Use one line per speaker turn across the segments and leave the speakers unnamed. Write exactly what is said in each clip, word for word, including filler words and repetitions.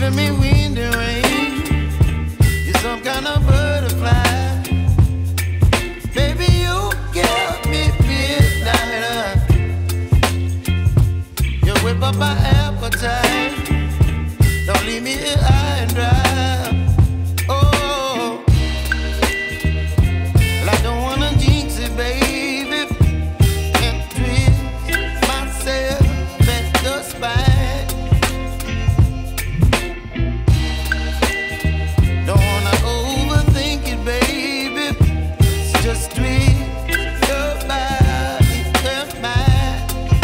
giving me wind and rain. You're some kind of butterfly. Baby, you give me midnight. You whip up my appetite. Don't leave me here high and dry. Oh, well, I don't wanna jinx it, baby, and twist myself at the spine. Don't wanna overthink it, baby. It's just twist your body and mine.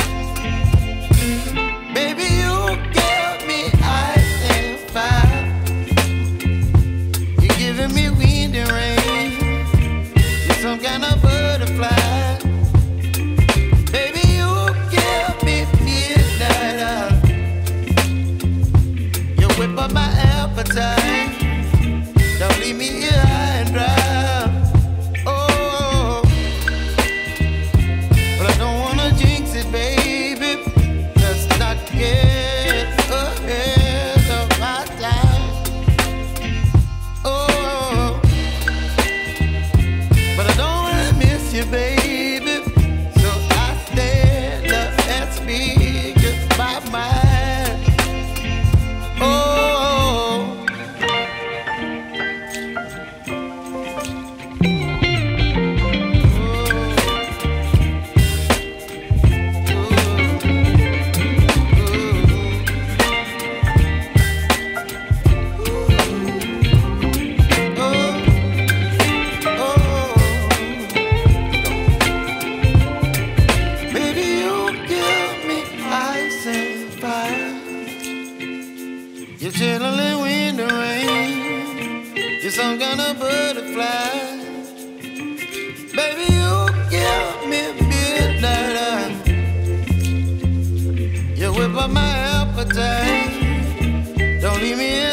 Baby, you give me ice and fire. You're giving me wind and rain. You're some kind of butterfly. Baby, you give me midnight. You whip up my appetite. Don't leave me here high and dry. Oh, but I don't wanna jinx it, baby. Let's not get ahead of my time. Oh, but I don't wanna miss you, baby. So I stand up and speak just my mind. Oh. Baby, you give me ice and fire. You're chilling wind and rain. You're some kind of butterfly. Baby, you give me midnight. You whip up my appetite. Don't leave me